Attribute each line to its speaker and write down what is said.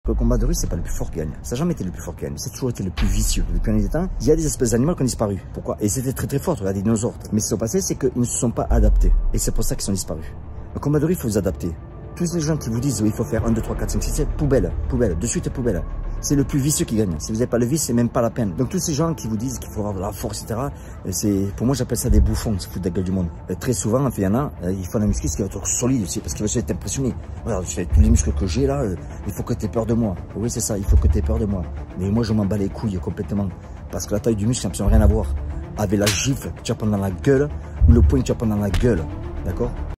Speaker 1: que le combat de rue, c'est pas le plus fort qui gagne. Ça n'a jamais été le plus fort qui gagne. C'est toujours été le plus vicieux. Depuis un des temps, il y a des espèces d'animaux qui ont disparu. Pourquoi? Et c'était très fort, regarde les dinosaures. Mais ce qui s'est passé, c'est qu'ils ne se sont pas adaptés. Et c'est pour ça qu'ils sont disparus. Le combat de rue, il faut vous adapter. Tous les gens qui vous disent, oui, il faut faire 1, 2, 3, 4, 5, 6, 7, poubelle, de suite poubelle. C'est le plus vicieux qui gagne. Si vous n'avez pas le vice, c'est même pas la peine. Donc tous ces gens qui vous disent qu'il faut avoir de la force, etc., pour moi, j'appelle ça des bouffons, se foutent de la gueule du monde. Très souvent, en fait, il y en a, ils font un muscle qui va être solide aussi, parce qu'il va être impressionné. Regarde, tous les muscles que j'ai là, il faut que tu aies peur de moi. Oui, c'est ça, il faut que tu aies peur de moi. Mais moi, je m'en bats les couilles complètement. Parce que la taille du muscle, ça n'a absolument rien à voir avec la gifle que tu vas prendre dans la gueule ou le poing que tu vas prendre dans la gueule. D'accord?